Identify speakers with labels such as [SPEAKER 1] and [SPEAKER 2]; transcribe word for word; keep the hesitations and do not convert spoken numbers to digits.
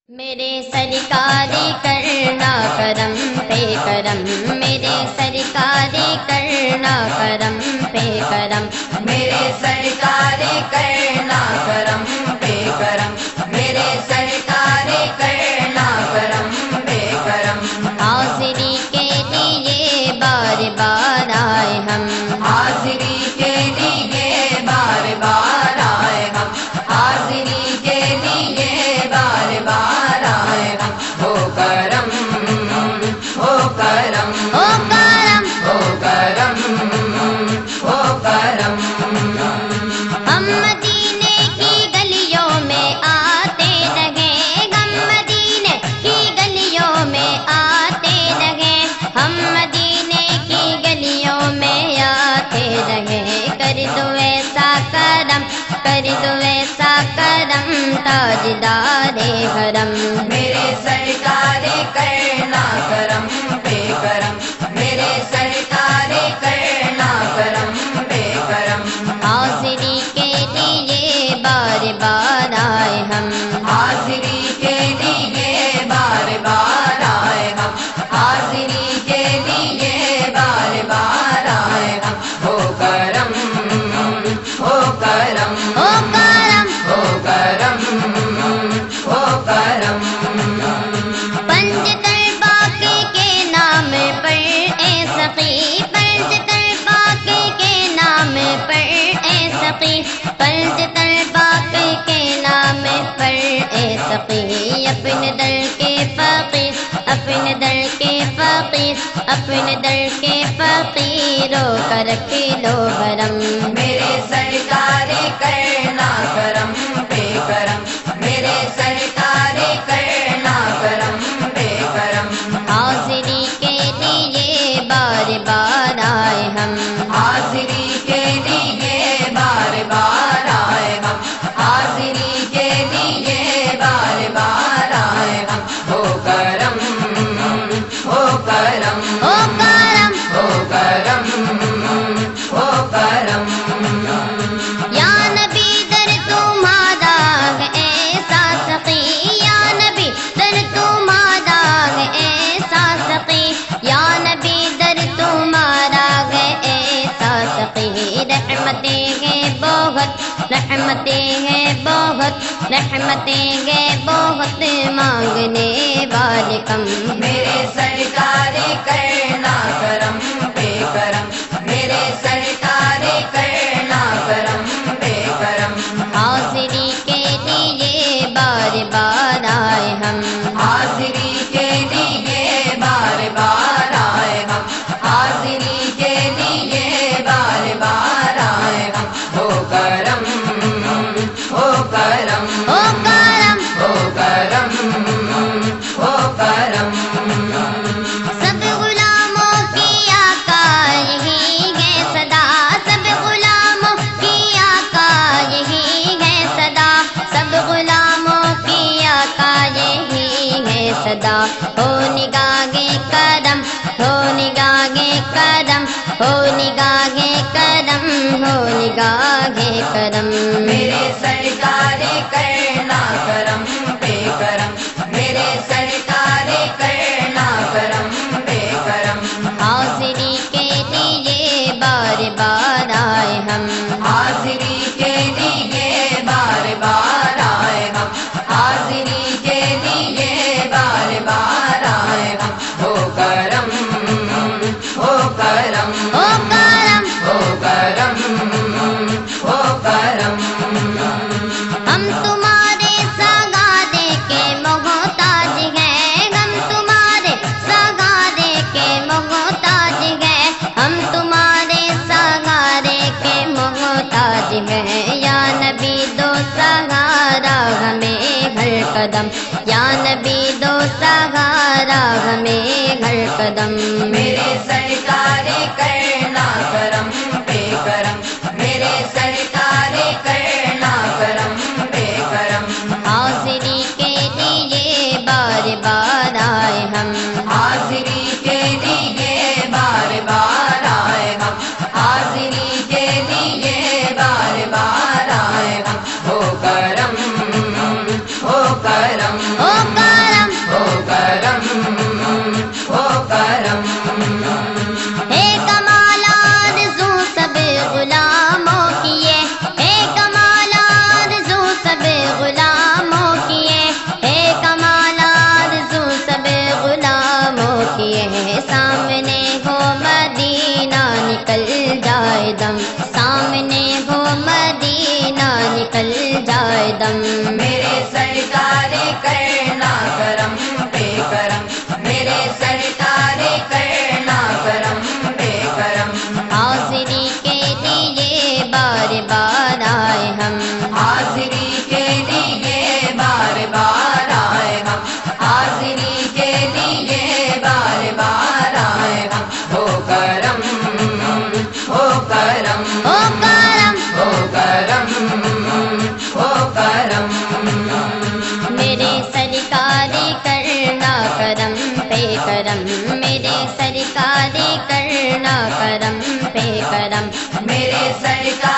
[SPEAKER 1] میرے سرکار کرنا کرم پہ کرم، میرے سرکار کرنا کرم پہ کرم،
[SPEAKER 2] میرے سرکار کرنا کرم پہ کرم، میرے سرکار کرنا کرم پہ کرم۔
[SPEAKER 1] حاضری کے لیے بار بار آئے ہم،
[SPEAKER 2] حاضری کے لیے بار بار آئے ہم، حاضری کے لیے بار بار آئے ہم۔ ہو کرم ہو کرم
[SPEAKER 1] او کرم
[SPEAKER 2] ہو کرم ہو کرم۔
[SPEAKER 1] ہم مدینے کی گلیوں میں آتے رہے، ہم مدینے کی گلیوں میں آتے رہے، ہم مدینے کی گلیوں میں آتے رہے۔ کر دو ایسا کرم، کر دو ایسا کرم، تاجدار حرم،
[SPEAKER 2] میرے سرکار کرنا کرم پہ کرم، میرے سرکار کرنا کرم پہ کرم۔
[SPEAKER 1] حاضری کے لیے بار بار آئے ہم،
[SPEAKER 2] حاضری کے لیے بار بار آئے ہم، حاضری کے لیے بار بار آئے ہم۔ ہو کرم ہو کرم
[SPEAKER 1] او کرم
[SPEAKER 2] ہو کرم ہو کرم۔
[SPEAKER 1] پنج درباقی کے نام پر اے سقی، پنج درباقی کے نام پر اے سقی، پنج درباقی کے نام پر اے سقی، اپنے در کے فقیر، اپنے در کے فقیر، اپنے در کے فقیروں کا رکھ لو بھرم،
[SPEAKER 2] میرے سرکار کرنا کرم پہ کرم، میرے سرکار کرنا کرم پہ کرم۔
[SPEAKER 1] حاضری کے لیے بار بار آئے ہم،
[SPEAKER 2] حاضری کے لیے بار بار آئے ہم، حاضری کے لیے بار بار آئے ہم۔ ہو کرم ہو کرم
[SPEAKER 1] او کرم
[SPEAKER 2] ہو کرم ہو کرم۔
[SPEAKER 1] یا نبی در تمہارا ہے ایسا سقی، یا نبی در تمہارا ہے ایسا سقی، یا نبی در تمہارا ہے ایسا سقی، رحمتیں ہیں بہت، رحمتیں ہیں بہت، رحمتیں ہیں بہت، مانگنے والے کم،
[SPEAKER 2] میرے سرکار کرنا کرم پہ کرم، میرے سرکار کرنا کرم پہ کرم۔
[SPEAKER 1] حاضری کے لیے بار بار آئے ہم،
[SPEAKER 2] حاضری کے لیے بار بار آئے ہم، حاضری کے لیے بار بار آئے ہم۔ ہو کرم ہو کرم
[SPEAKER 1] او کرم
[SPEAKER 2] ہو کرم ہو کرم۔
[SPEAKER 1] سب غلاموں کی آقا یہی ہے صدا، سب غلاموں کی آقا یہی ہے صدا، سب غلاموں کی آقا یہی ہے صدا۔ ہو نگاہ کرم، ہو نگاہ کرم، ہو نگاہ کرم، ہو نگاہ کرم،
[SPEAKER 2] میرے سرکار کرنا کرم پہ کرم، میرے سرکار کرنا کرم پہ کرم۔
[SPEAKER 1] حاضری کے لیے بار بار آئے ہم،
[SPEAKER 2] حاضری کے لیے بار بار آئے ہم، حاضری کے لیے بار بار آئے ہم۔ ہو کرم ہو کرم
[SPEAKER 1] او کرم
[SPEAKER 2] ہو کرم ہو کرم۔
[SPEAKER 1] ہم تمہارے سگارے کے محتاج ہیں، ہم تمہارے سگارے کے محتاج ہیں، ہم تمہارے سگارے کے محتاج ہیں۔ یا نبی دو سہارا ہمیں ہر قدم، یا نبی دو سہارا ہمیں ہر قدم،
[SPEAKER 2] میرے سرکار کرنا کرم پہ کرم، میرے سرکار کرنا کرم پہ کرم۔
[SPEAKER 1] حاضری کے لیے بار بار آئے ہم،
[SPEAKER 2] حاضری کے لیے بار بار آئے ہم، حاضری کے لیے بار بار آئے ہم۔ ہو کرم ہو کرم
[SPEAKER 1] او
[SPEAKER 2] سرکار